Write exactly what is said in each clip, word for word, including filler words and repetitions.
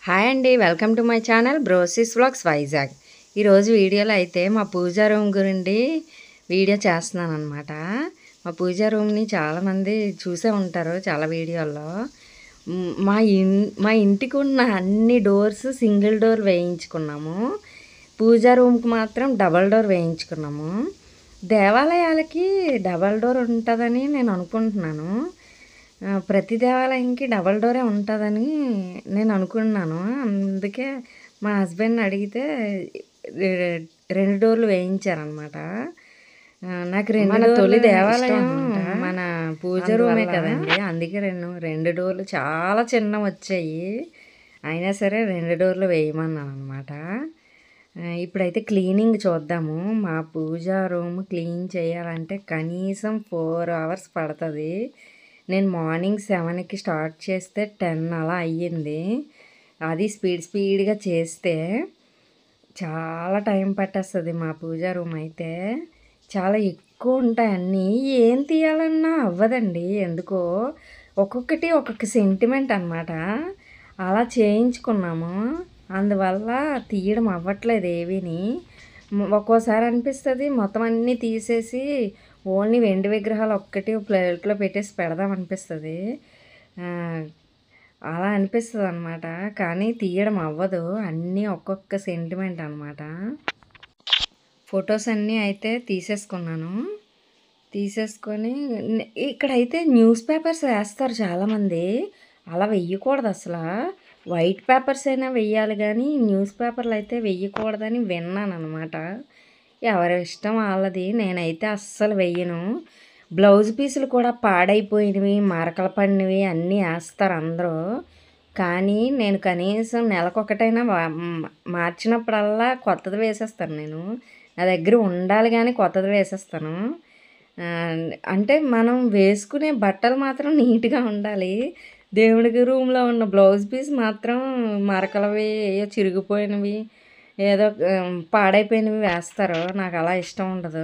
Hi అండి, welcome to my channel Brosis Vlogs Vizag. ఈరోజు వీడియోలో అయితే మా పూజా రూమ్ గురించి వీడియో చేస్తున్నాను అనమాట. మా పూజా రూమ్ని చాలామంది చూసే ఉంటారు చాలా వీడియోల్లో. మ్, మా ఇన్ మా ఇంటికి ఉన్న అన్ని డోర్స్ సింగిల్ డోర్ వేయించుకున్నాము. పూజా రూమ్కి మాత్రం డబల్ డోర్ వేయించుకున్నాము. దేవాలయాలకి డబల్ డోర్ ఉంటుందని నేను అనుకుంటున్నాను. ఆ, ప్రతి దేవాలయంకి డబల్ డోరే ఉంటుందని నేను అనుకున్నాను. అందుకే మా హస్బెండ్ని అడిగితే రె- రెండు డోర్లు వేయించారనమాట. నాకు రెండు మన తొలి దేవాలయం మన పూజ రూమే కదండి, అందుకే రెండు రెండు డోర్లు చాలా చిన్న వచ్చాయి. అయినా సరే రెండు డోర్లు వేయమన్నాను అనమాట. ఇప్పుడైతే క్లీనింగ్ చూద్దాము. మా పూజా రూమ్ క్లీన్ చేయాలంటే కనీసం ఫోర్ అవర్స్ పడుతుంది. నేను మార్నింగ్ సెవెన్కి స్టార్ట్ చేస్తే టెన్ అలా అయ్యింది. అది స్పీడ్ స్పీడ్గా చేస్తే చాలా టైం పట్టేస్తుంది. మా పూజా రూమ్ అయితే చాలా ఎక్కువ ఉంటాయి అన్నీ. ఏం తీయాలన్నా అవ్వదండి ఎందుకో. ఒక్కొక్కటి ఒక్కొక్క సెంటిమెంట్ అనమాట. అలా చేయించుకున్నాము, అందువల్ల తీయడం అవ్వట్లేదు ఏవిని. ఒక్కోసారి అనిపిస్తుంది మొత్తం అన్నీ తీసేసి ఓన్లీ వెండి విగ్రహాలు ఒక్కటి ప్లేట్లో పెట్టేసి పెడదాం అనిపిస్తుంది. అలా అనిపిస్తుంది అనమాట. కానీ తీయడం అవ్వదు, అన్నీ ఒక్కొక్క సెంటిమెంట్ అనమాట. ఫొటోస్ అన్నీ అయితే తీసేసుకున్నాను. తీసేసుకొని ఇక్కడైతే న్యూస్ పేపర్స్ వేస్తారు చాలామంది. అలా వెయ్యకూడదు అసలు. వైట్ పేపర్స్ అయినా వెయ్యాలి కానీ న్యూస్ పేపర్లు అయితే వెయ్యకూడదని విన్నాను అనమాట. ఎవరి ఇష్టం వాళ్ళది. నేనైతే అస్సలు వెయ్యను. బ్లౌజ్ పీసులు కూడా పాడైపోయినవి, మరకలు పడినవి అన్నీ వేస్తారు అందరూ. కానీ నేను కనీసం నెలకొకటైనా మార్చినప్పుడల్లా కొత్తది వేసేస్తాను. నేను నా దగ్గర ఉండాలి కానీ కొత్తది వేసేస్తాను. అంటే మనం వేసుకునే బట్టలు మాత్రం నీట్గా ఉండాలి. దేవుడికి రూమ్లో ఉన్న బ్లౌజ్ పీస్ మాత్రం మరకలవి, ఏయో చిరిగిపోయినవి, ఏదో పాడైపోయినవి వేస్తారు. నాకు అలా ఇష్టం ఉండదు.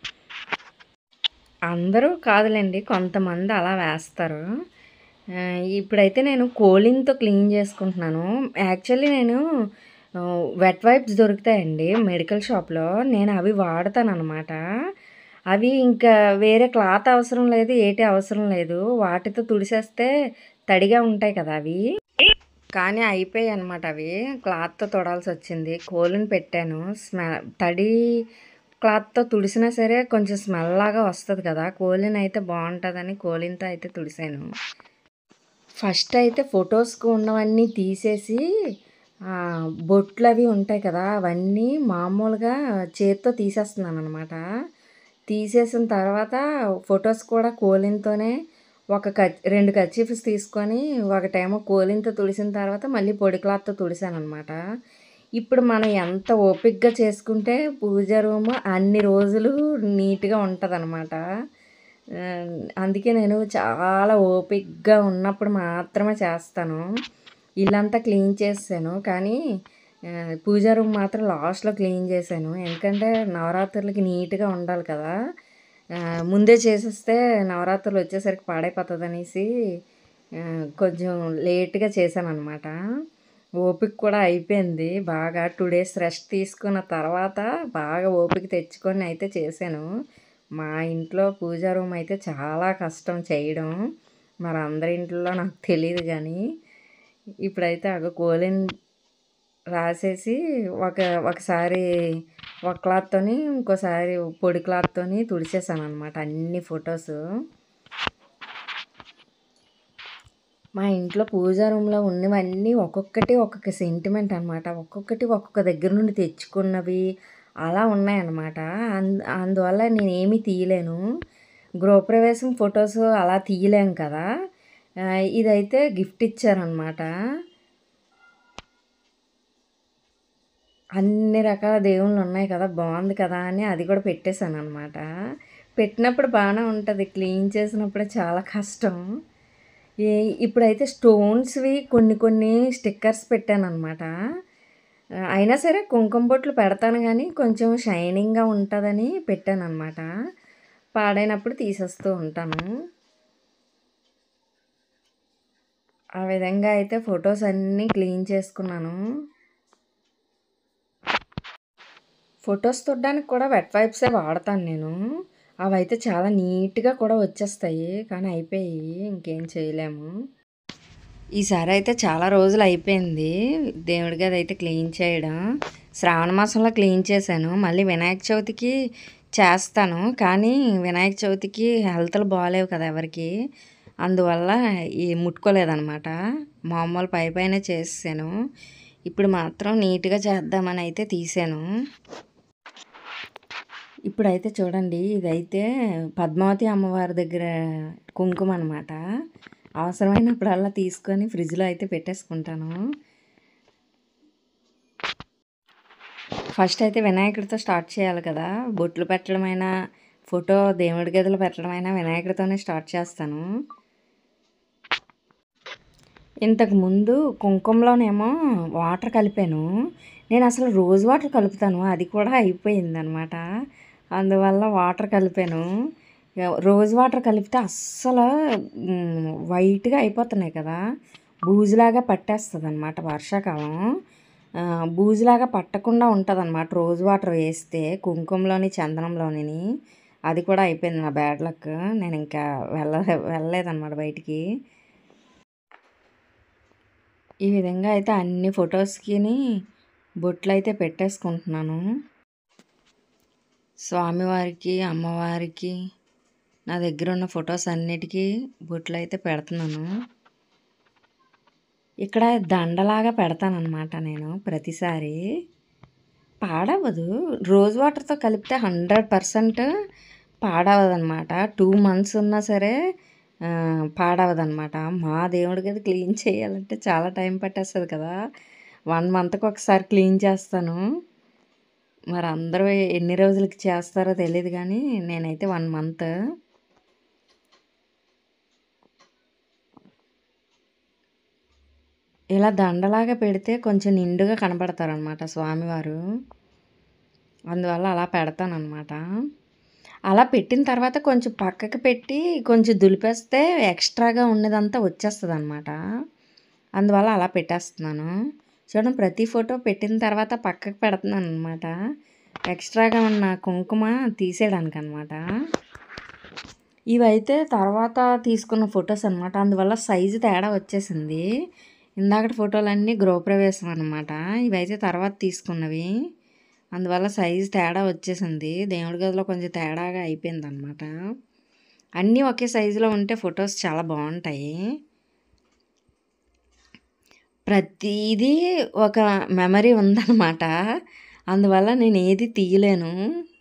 అందరూ కాదులేండి, కొంతమంది అలా వేస్తారు. ఇప్పుడైతే నేను కోలిన్తో క్లీన్ చేసుకుంటున్నాను. యాక్చువల్లీ నేను వెట్ వైప్స్ దొరుకుతాయండి మెడికల్ షాప్లో, నేను అవి వాడతాను అనమాట. అవి ఇంకా వేరే క్లాత్ అవసరం లేదు, ఏటి అవసరం లేదు. వాటితో తుడిసేస్తే తడిగా ఉంటాయి కదా అవి. కానీ అయిపోయాయి అనమాట అవి. క్లాత్తో తొడాల్సి వచ్చింది. కోలిన్ పెట్టాను. స్మెల్ తడి క్లాత్తో తుడిసినా సరే కొంచెం స్మెల్ లాగా వస్తుంది కదా. కోలిన్ అయితే బాగుంటుందని కోలిన్తో అయితే తుడిసాను. ఫస్ట్ అయితే ఫొటోస్కి ఉన్నవన్నీ తీసేసి బొట్లు అవి ఉంటాయి కదా అవన్నీ మామూలుగా చేత్తో తీసేస్తున్నాను అనమాట. తీసేసిన తర్వాత ఫొటోస్ కూడా కోలిన్తోనే ఒక కచ్ రెండు కర్చీఫ్స్ తీసుకొని ఒకటేమో కోలిన్తో తుడిసిన తర్వాత మళ్ళీ పొడి క్లాత్తో తుడిసాను అనమాట. ఇప్పుడు మనం ఎంత ఓపికగా చేసుకుంటే పూజ రూమ్ అన్ని రోజులు నీట్గా ఉంటుంది అనమాట. అందుకే నేను చాలా ఓపికగా ఉన్నప్పుడు మాత్రమే చేస్తాను. ఇల్లంతా క్లీన్ చేసాను కానీ పూజా రూమ్ మాత్రం లాస్ట్లో క్లీన్ చేశాను. ఎందుకంటే నవరాత్రులకి నీట్గా ఉండాలి కదా. ముందే చేసేస్తే నవరాత్రులు వచ్చేసరికి పాడైపోతుంది అనేసి కొంచెం లేట్గా చేశాను అనమాట. ఓపిక కూడా అయిపోయింది బాగా. టూ డేస్ రెస్ట్ తీసుకున్న తర్వాత బాగా ఓపిక తెచ్చుకొని అయితే చేశాను. మా ఇంట్లో పూజా రూమ్ అయితే చాలా కష్టం చేయడం, మరి అందరి ఇంట్లో నాకు తెలియదు కానీ. ఇప్పుడైతే ఒక కోలిన్ రాసేసి ఒక ఒకసారి ఒక క్లాత్తోని ఇంకోసారి పొడి క్లాత్తోని తుడిచేసాను అనమాట అన్ని ఫొటోస్. మా ఇంట్లో పూజా రూమ్లో ఉన్నవన్నీ ఒక్కొక్కటి ఒక్కొక్క సెంటిమెంట్ అనమాట. ఒక్కొక్కటి ఒక్కొక్క దగ్గర నుండి తెచ్చుకున్నవి అలా ఉన్నాయన్నమాట. అందు అందువల్ల నేనేమీ తీయలేను. గృహప్రవేశం ఫొటోస్ అలా తీయలేం కదా. ఇదైతే గిఫ్ట్ ఇచ్చారనమాట. అన్ని రకాల దేవుళ్ళు ఉన్నాయి కదా, బాగుంది కదా అని అది కూడా పెట్టేశాను అనమాట. పెట్టినప్పుడు బాగానే ఉంటుంది, క్లీన్ చేసినప్పుడు చాలా కష్టం. ఇప్పుడైతే స్టోన్స్వి కొన్ని కొన్ని స్టిక్కర్స్ పెట్టాను అనమాట. అయినా సరే కుంకుమ బొట్లు పెడతాను కానీ కొంచెం షైనింగ్గా ఉంటుందని పెట్టాను అనమాట. పాడైనప్పుడు తీసేస్తూ ఉంటాను. ఆ విధంగా అయితే ఫొటోస్ అన్నీ క్లీన్ చేసుకున్నాను. ఫొటోస్ చూడడానికి కూడా వెట్ వైప్సే వాడతాను నేను. అవైతే చాలా నీట్‌గా కూడా వచ్చేస్తాయి. కానీ అయిపోయాయి. ఇంకేం చేయలేము. ఈసారి అయితే చాలా రోజులు అయిపోయింది దేవుడి గది అయితే క్లీన్ చేయడం. శ్రావణ మాసంలో క్లీన్ చేశాను. మళ్ళీ వినాయక చవితికి చేస్తాను. కానీ వినాయక చవితికి హెల్త్‌లు బాలేవు కదా ఎవరికీ. అందువల్ల ఈ ముట్టుకోలేదనమాట. మామూలు పై పైనే చేసేసాను. ఇప్పుడు మాత్రం నీట్‌గా చేద్దామని అయితే తీసాను. ఇప్పుడైతే చూడండి, ఇదైతే పద్మావతి అమ్మవారి దగ్గర కుంకుమ అనమాట. అవసరమైనప్పుడల్లా తీసుకొని ఫ్రిడ్జ్‌లో అయితే పెట్టేసుకుంటాను. ఫస్ట్ అయితే వినాయకుడితో స్టార్ట్ చేయాలి కదా! బొట్లు పెట్టడమైనా, ఫోటో దేవుడి గదిలో పెట్టడమైనా వినాయకుడితోనే స్టార్ట్ చేస్తాను. ఇంతకుముందు కుంకుమలోనేమో వాటర్ కలిపాను. నేను అసలు రోజ్ వాటర్ కలుపుతాను. అది కూడా అయిపోయిందనమాట. అందువల్ల వాటర్ కలిపాను. రోజ్ వాటర్ కలిపితే అస్సలు వైట్‌గా అయిపోతున్నాయి కదా! బూజులాగా పట్టేస్తదనమాట వర్షాకాలం. బూజులాగా పట్టకుండా ఉంటదనమాట రోజ్ వాటర్ వేస్తే కుంకుమలోని, చందనంలోని. అది కూడా అయిపోయింది నా బ్యాడ్ లక్. నేను ఇంకా వెళ్ళ వెళ్ళలేదనమాట బయటికి. ఈ విధంగా అయితే అన్ని ఫొటోస్‌కిని బొట్లయితే పెట్టేసుకుంటున్నాను. స్వామివారికి, అమ్మవారికి, నా దగ్గర ఉన్న ఫొటోస్ అన్నిటికీ బొట్లయితే పెడుతున్నాను. ఇక్కడ దండలాగా పెడతానన్నమాట నేను ప్రతిసారి. పాడవదు. రోజ్ వాటర్‌తో కలిపితే హండ్రెడ్ పర్సెంట్ పాడవదనమాట. టూ మంత్స్ ఉన్నా సరే ఆహ్, పాడవదనమాట. మా దేవుడి గది క్లీన్ చేయాలంటే చాలా టైం పట్టేస్తది కదా! వన్ మంత్‌కి ఒకసారి క్లీన్ చేస్తాను. మరి అందరూ ఎన్ని రోజులకి చేస్తారో తెలీదు గానీ, నేనైతే వన్ మంత్. ఇలా దండలాగా పెడితే కొంచెం నిండుగా కనపడతారనమాట స్వామివారు. అందువల్ల అలా పెడతాననమాట. అలా పెట్టిన తర్వాత కొంచెం పక్కకి పెట్టి కొంచెం దులిపేస్తే ఎక్స్ట్రాగా ఉన్నదంతా వచ్చేస్తదనమాట. అందువల్ల అలా పెట్టేస్తున్నాను. చూడండి, ప్రతి ఫోటో పెట్టిన తర్వాత పక్కకి పెడుతున్నాననమాట. ఎక్స్ట్రాగా ఉన్న కుంకుమ తీసేయడానికనమాట. ఇవైతే తర్వాత తీసుకున్న ఫొటోస్ అనమాట. అందువల్ల సైజు తేడా వచ్చేసింది. ఇందాకటి ఫోటోలన్నీ గృహప్రవేశం అనమాట. ఇవైతే తర్వాత తీసుకున్నవి. అందువల్ల సైజు తేడా వచ్చేసింది. దేవుడి గదిలో కొంచెం తేడాగా అయిపోయిందనమాట. అన్నీ ఒకే సైజులో ఉంటే ఫొటోస్ చాలా బాగుంటాయి. ప్రతీదీ ఒక మెమరీ ఉందన్నమాట. అందువల్ల నేను ఏది తీయలేను.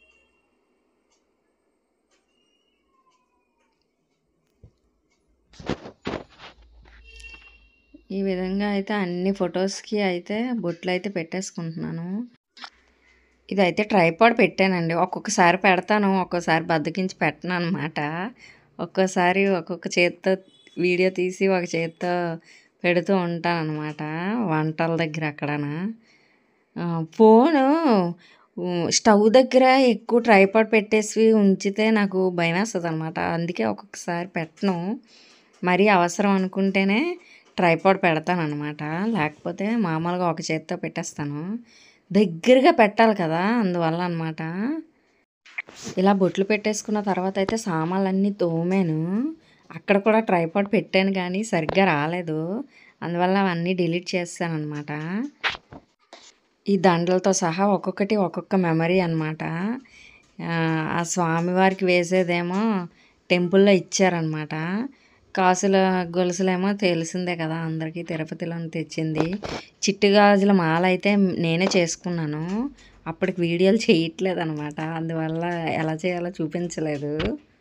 ఈ విధంగా అయితే అన్ని ఫొటోస్‌కి అయితే బొట్లయితే పెట్టేసుకుంటున్నాను. ఇదైతే ట్రైపాడ్ పెట్టానండి. ఒక్కొక్కసారి పెడతాను. ఒక్కోసారి బద్ధకించి పెట్టననమాట. ఒక్కోసారి ఒక్కొక్క చేత్తో వీడియో తీసి ఒక చేత్తో పెడుతూ ఉంటాననమాట. వంటల దగ్గర అక్కడన. ఫోను స్టవ్ దగ్గర ఎక్కువ ట్రైపాడ్ పెట్టేసి ఉంచితే నాకు భయమేస్తదనమాట. అందుకే ఒక్కొక్కసారి పెట్టను. మరీ అవసరం అనుకుంటేనే ట్రైపాడ్ పెడతాననమాట. లేకపోతే మామూలుగా ఒక చేత్తో పెట్టేస్తాను. దగ్గరగా పెట్టాలి కదా! అందువల్ల అనమాట. ఇలా బొట్లు పెట్టేసుకున్న తర్వాత అయితే సామాన్లన్నీ తోమాను. అక్కడ కూడా ట్రైపాడ్ పెట్టాను కానీ సరిగ్గా రాలేదు. అందువల్ల అవన్నీ డిలీట్ చేసేసాననమాట. ఈ దండలతో సహా ఒక్కొక్కటి ఒక్కొక్క మెమరీ అనమాట. ఆ స్వామివారికి వేసేదేమో టెంపుల్లో ఇచ్చారనమాట. కాసుల గొలుసులేమో తెలిసిందే కదా అందరికీ, తిరుపతిలో తెచ్చింది. చిట్టు గాజుల మాల అయితే నేనే చేసుకున్నాను. అప్పటికి వీడియోలు చేయట్లేదనమాట. అందువల్ల ఎలా చేయాలో చూపించలేదు.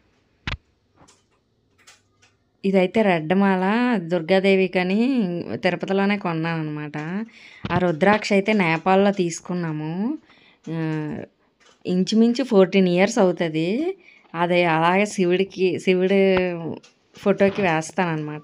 ఇదైతే రెడ్ మాల దుర్గాదేవికని తిరుపతిలోనే కొన్నాననమాట. ఆ రుద్రాక్ష అయితే నేపాల్లో తీసుకున్నాము. ఇంచుమించు ఫోర్టీన్ ఇయర్స్ అవుతుంది. అది అలాగే శివుడికి శివుడు ఫోటోకి వేస్తానన్నమాట.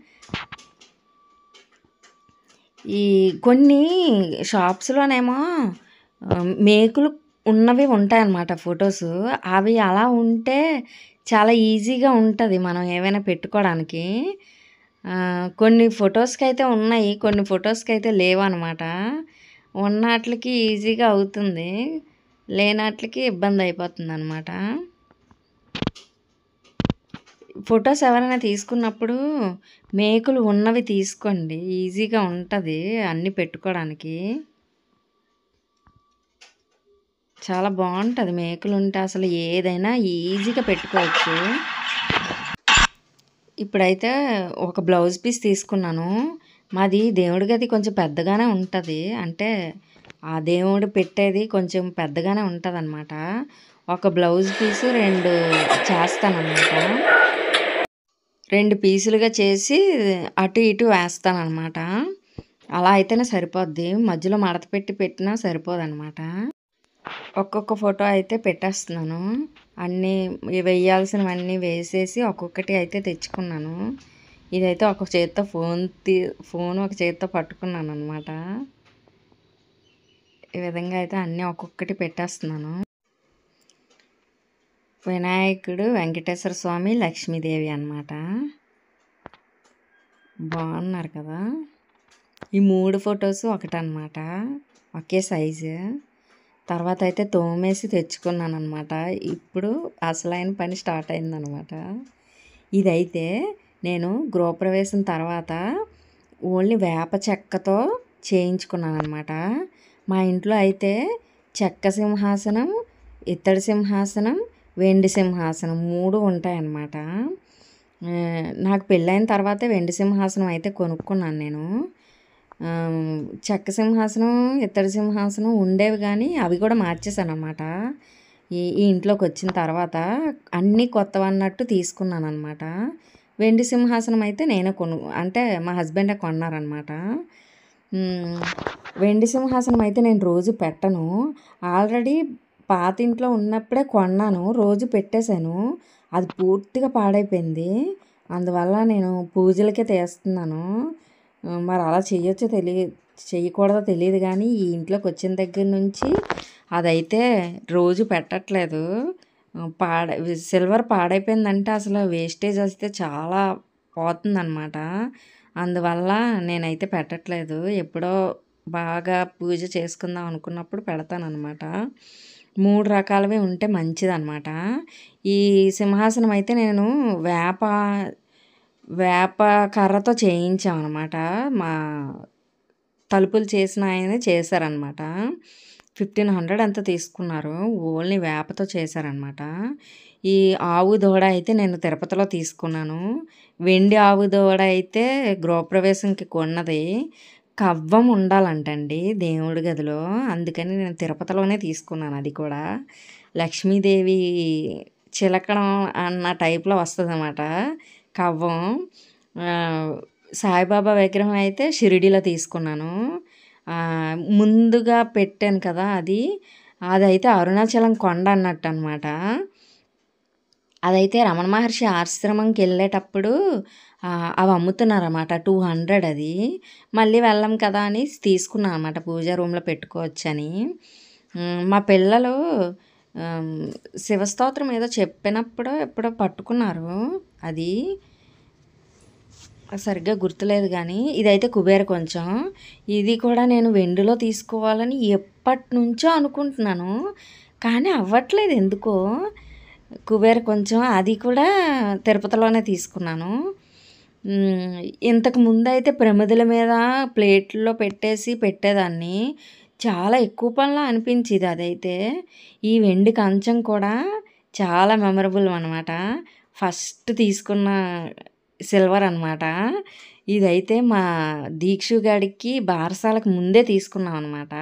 ఈ కొన్ని షాప్స్‌లోనేమో మేకులు ఉన్నవి ఉంటాయన్నమాట ఫొటోస్. అవి అలా ఉంటే చాలా ఈజీగా ఉంటది మనం ఏవైనా పెట్టుకోవడానికి. కొన్ని ఫొటోస్కి అయితే ఉన్నాయి, కొన్ని ఫొటోస్కి అయితే లేవన్నమాట. ఉన్నట్లకి ఈజీగా అవుతుంది, లేనట్లకి ఇబ్బంది అయిపోతుంది అనమాట. ఫొటోస్ ఎవరైనా తీసుకున్నప్పుడు మేకులు ఉన్నవి తీసుకోండి, ఈజీగా ఉంటుంది అన్నీ పెట్టుకోవడానికి. చాలా బాగుంటుంది మేకులు ఉంటే, అసలు ఏదైనా ఈజీగా పెట్టుకోవచ్చు. ఇప్పుడైతే ఒక బ్లౌజ్ పీస్ తీసుకున్నాను. మాది దేవుడి గది కొంచెం పెద్దగానే ఉంటుంది, అంటే ఆ దేవుడు పెట్టేది కొంచెం పెద్దగానే ఉంటుంది అనమాట. ఒక బ్లౌజ్ పీసు రెండు చేస్తానన్నమాట, రెండు పీసులుగా చేసి అటు ఇటు వేస్తానన్నమాట. అలా అయితేనే సరిపోద్ది, మధ్యలో మడత పెట్టి పెట్టినా సరిపోదన్నమాట. ఒక్కొక్క ఫోటో అయితే పెట్టేస్తున్నాను, అన్నీ వేయాల్సినవన్నీ వేసేసి ఒక్కొక్కటి అయితే తెచ్చుకున్నాను. ఇదైతే ఒక చేత్తో ఫోన్ తీ ఫోన్ ఒక చేత్తో పట్టుకున్నాను అనమాట. ఈ విధంగా అయితే అన్నీ ఒక్కొక్కటి పెట్టేస్తున్నాను. వినాయకుడు, వెంకటేశ్వర స్వామి, లక్ష్మీదేవి అన్నమాట. బాగున్నారు కదా. ఈ మూడు ఫొటోస్ ఒకటన్నమాట, ఒకే సైజు. తర్వాత అయితే తోమేసి తెచ్చుకున్నాను అనమాట. ఇప్పుడు అసలైన పని స్టార్ట్ అయిందనమాట. ఇదైతే నేను గృహప్రవేశం తర్వాత ఓన్లీ వేప చెక్కతో చేయించుకున్నాను అనమాట. మా ఇంట్లో అయితే చెక్క సింహాసనం, ఇత్తడి సింహాసనం, వెండి సింహాసనం మూడు ఉంటాయన్నమాట. నాకు పెళ్ళైన తర్వాతే వెండి సింహాసనం అయితే కొనుక్కున్నాను నేను. చెక్క సింహాసనం, ఇత్తడి సింహాసనం ఉండేవి కానీ అవి కూడా మార్చేసాను అన్నమాట. ఈ ఈ ఇంట్లోకి వచ్చిన తర్వాత అన్నీ కొత్తవన్నట్టు తీసుకున్నాను అనమాట. వెండి సింహాసనం అయితే నేనే కొను అంటే మా హస్బెండే కొన్నారనమాట. వెండి సింహాసనం అయితే నేను రోజు పెట్టను, ఆల్రెడీ పాత ఇంట్లో ఉన్నప్పుడే కొన్నాను, రోజు పెట్టేశాను, అది పూర్తిగా పాడైపోయింది. అందువల్ల నేను పూజలకే తీస్తున్నాను. మరి అలా చేయొచ్చో తెలియ చేయకూడదో తెలియదు కానీ ఈ ఇంట్లోకి వచ్చిన దగ్గర నుంచి అదైతే రోజు పెట్టట్లేదు. పాడ సిల్వర్ పాడైపోయిందంటే అసలు వేస్టేజ్ వస్తే చాలా పోతుందన్నమాట. అందువల్ల నేనైతే పెట్టట్లేదు, ఎప్పుడో బాగా పూజ చేసుకుందాం అనుకున్నప్పుడు పెడతానన్నమాట. మూడు రకాలవి ఉంటే మంచిదన్నమాట. ఈ సింహాసనం అయితే నేను వేప వేప కర్రతో చేయించామన్నమాట. మా తలుపులు చేసిన ఆయన చేశారనమాట. ఫిఫ్టీన్ హండ్రెడ్ అంతా తీసుకున్నారు, ఓన్లీ వేపతో చేశారనమాట. ఈ ఆవు దూడ అయితే నేను తిరుపతిలో తీసుకున్నాను. వెండి ఆవు దూడ అయితే గృహప్రవేశంకి కొన్నది, కవ్వం ఉండాలంటండి దేవుడి గదిలో, అందుకని నేను తిరుపతిలోనే తీసుకున్నాను. అది కూడా లక్ష్మీదేవి చిలకడం అన్న టైప్లో వస్తుంది అన్నమాట కవ్వం. సాయిబాబా విగ్రహం అయితే షిరిడీలో తీసుకున్నాను. ముందుగా పెట్టాను కదా, అది అదైతే అరుణాచలం కొండ అన్నట్టు అనమాట. అదైతే రమణ మహర్షి ఆశ్రమంకి వెళ్ళేటప్పుడు అవి అమ్ముతున్నారు అన్నమాట, టూ హండ్రెడ్ అది. మళ్ళీ వెళ్ళం కదా అని తీసుకున్నాను అనమాట, పూజా రూమ్లో పెట్టుకోవచ్చని. మా పిల్లలు శివస్తోత్రం ఏదో చెప్పినప్పుడు ఎప్పుడో పట్టుకున్నారు, అది సరిగ్గా గుర్తులేదు కానీ ఇదైతే కుబేర కొంచెం. ఇది కూడా నేను వెండిలో తీసుకోవాలని ఎప్పటి నుంచో అనుకుంటున్నాను, కానీ అవ్వట్లేదు ఎందుకో. కుబేర కొంచెం అది కూడా తిరుపతిలోనే తీసుకున్నాను. ఇంతకు ముందు అయితే ప్రమిదల మీద ప్లేట్లో పెట్టేసి పెట్టేదాన్ని, చాలా ఎక్కువ పనిలా అనిపించేది అదైతే. ఈ వెండి కంచం కూడా చాలా మెమరబుల్ అనమాట, ఫస్ట్ తీసుకున్న సిల్వర్ అనమాట. ఇదైతే మా దీక్షు గాడికి బారసాలకు ముందే తీసుకున్నాం అనమాట.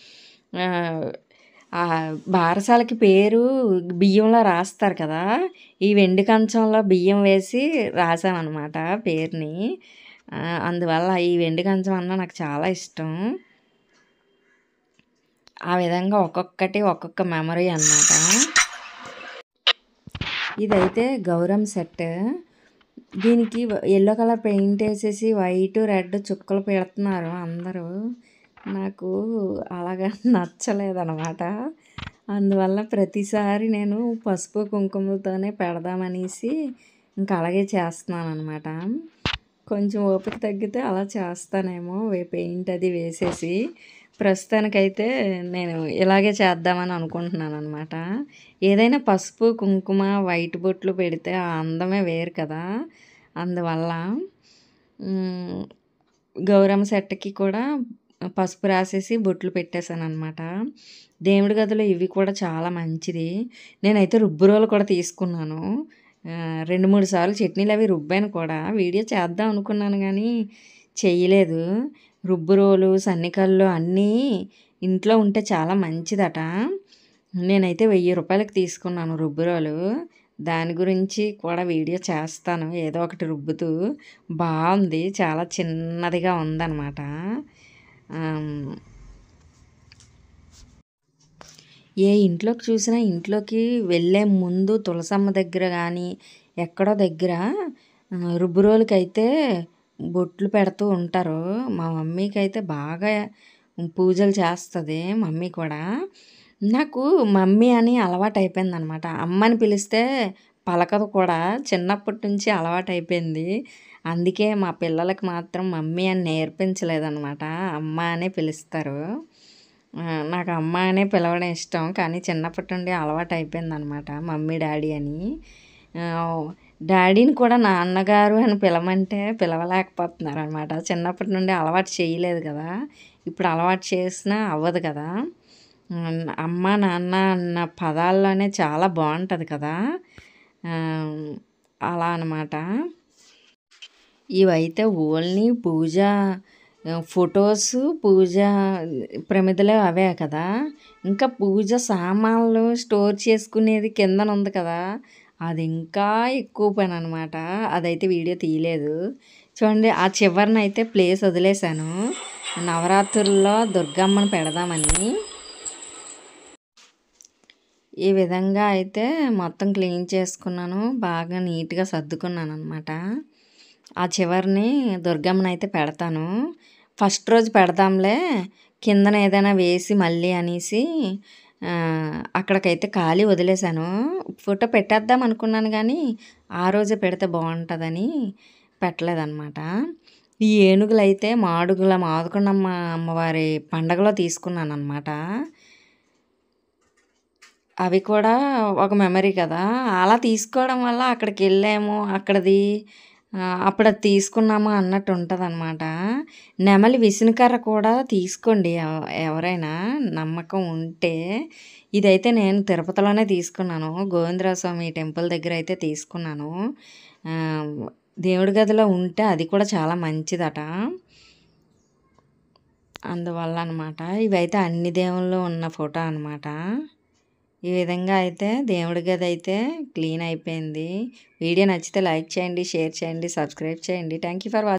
బారసాలకి పేరు బియ్యంలో రాస్తారు కదా, ఈ వెండి కంచంలో బియ్యం వేసి రాసామన్నమాట పేరుని. అందువల్ల ఈ వెండి కంచం అన్న నాకు చాలా ఇష్టం. ఆ విధంగా ఒక్కొక్కటి ఒక్కొక్క మెమరీ అన్నమాట. ఇదైతే గౌరమ్ సెట్, దీనికి ఎల్లో కలర్ పెయింట్ వేసేసి వైట్ రెడ్ చుక్కలు పెడుతున్నారు అందరూ, నాకు అలాగా నచ్చలేదన్నమాట. అందువల్ల ప్రతిసారి నేను పసుపు కుంకుమలతోనే పెడదామనేసి ఇంకా అలాగే చేస్తున్నాను అనమాట. కొంచెం ఓపిక తగ్గితే అలా చేస్తానేమో వే పెయింట్ అది వేసేసి. ప్రస్తుతానికైతే నేను ఇలాగే చేద్దామని అనుకుంటున్నాను అనమాట. ఏదైనా పసుపు, కుంకుమ, వైట్ బొట్లు పెడితే ఆ అందమే వేరు కదా! అందువల్ల హ్మ్. గౌరమ్మ సెట్‌కి కూడా పసుపు రాసేసి బొట్లు పెట్టేశాననమాట. దేవుడి గదిలో ఇవి కూడా చాలా మంచిది. నేనైతే రుబ్బురోలు కూడా తీసుకున్నాను. ఆహ్, రెండు, మూడు సార్లు చట్నీలవి రుబ్బాను కూడా. వీడియో చేద్దాం అనుకున్నాను గానీ, చెయ్యలేదు. రుబ్బురోలు, సన్నికళ్ళు అన్నీ ఇంట్లో ఉంటే చాలా మంచిదట. నేనైతే రూ. వెయ్యికి తీసుకున్నాను రుబ్బురోలు. దాని గురించి కూడా వీడియో చేస్తాను. ఏదో ఒకటి రుబ్బుతూ. బావుంది. చాలా చిన్నదిగా ఉందనమాట. ఆహ్, ఏ ఇంట్లోకి చూసినా ఇంట్లోకి వెళ్ళే ముందు తులసమ్మ దగ్గర గానీ, ఎక్కడో దగ్గర ఆహ్, రుబ్బురోలుకైతే బొట్లు పెడుతూ ఉంటారు. మా మమ్మీకైతే బాగా పూజలు చేస్తది మమ్మీ కూడా. నాకు మమ్మీ అని అలవాటయిపోయిందనమాట. అమ్మని పిలిస్తే పలకదు కూడా. చిన్నప్పటి నుంచి అలవాటయిపోయింది. అందుకే మా పిల్లలకి మాత్రం మమ్మీ అని నేర్పించలేదనమాట. అమ్మ అనే పిలుస్తారు. ఆహ్, నాకు అమ్మ అనే పిలవడం ఇష్టం. కానీ చిన్నప్పటి నుండి అలవాటయిపోయిందనమాట మమ్మీ, డ్యాడీ అని. ఆహ్, డ్యాడీని కూడా నాన్నగారు అని పిలవమంటే పిలవలేకపోతున్నారనమాట. చిన్నప్పటి నుండి అలవాటు చేయలేదు కదా! ఇప్పుడు అలవాటు చేసినా అవ్వదు కదా! హ్మ్. అమ్మ, నాన్న అన్న పదాల్లోనే చాలా బావుంటది కదా! ఆహ్, అలా అనమాట. ఇవైతే ఓన్లీ పూజ ఆహ్, ఫోటోసు, పూజ ప్రమిదలు అవే కదా! ఇంకా పూజ సామాన్లు స్టోర్ చేసుకునేది కిందనుంది కదా! అది ఇంకా ఎక్కువ పననమాట. అదైతే వీడియో తీయలేదు. చూడండి ఆ చివరనైతే ప్లేస్ వదిలేసాను. నవరాత్రుల్లో దుర్గమ్మని పెడదామని. ఈ విధంగా అయితే మొత్తం క్లీన్ చేసుకున్నాను. బాగా నీట్‌గా సర్దుకున్నాననమాట. ఆ చివరని దుర్గమ్మనైతే పెడతాను. ఫస్ట్ రోజు పెడదాంలే, కిందన ఏదైనా వేసి మళ్ళీ అనేసి ఆహ్, అక్కడికైతే ఖాళీ వదిలేసాను. ఫోటో పెట్టేద్దాం అనుకున్నాను గానీ, ఆ రోజే పెడితే బావుంటదని పెట్టలేదనమాట. ఈ ఏనుగులైతే మాడుగుల మాదకొండమ్మ అమ్మవారి పండగలో తీసుకున్నాననమాట. అవి కూడా ఒక మెమరీ కదా! అలా తీసుకోవడం వల్ల అక్కడికెళ్ళాము, అక్కడిది ఆహ్, అప్పుడది తీసుకున్నాము అన్నట్టు ఉంటదనమాట. నెమలి విసనకర్ర కూడా తీసుకోండి ఎవ ఎవరైనా నమ్మకం ఉంటే. ఇదైతే నేను తిరుపతిలోనే తీసుకున్నాను. గోవిందరావు స్వామి టెంపుల్ దగ్గరైతే తీసుకున్నాను. ఆహ్, దేవుడి గదిలో ఉంటే అది కూడా చాలా మంచిదట. అందువల్ల అనమాట. ఇవైతే అన్ని దేవుళ్ళు ఉన్న ఫోటో అనమాట. ఈ విధంగా అయితే దేవుడి గది అయితే క్లీన్ అయిపోయింది. వీడియో నచ్చితే లైక్ చేయండి, షేర్ చేయండి, సబ్స్క్రైబ్ చేయండి. Thank you for watching.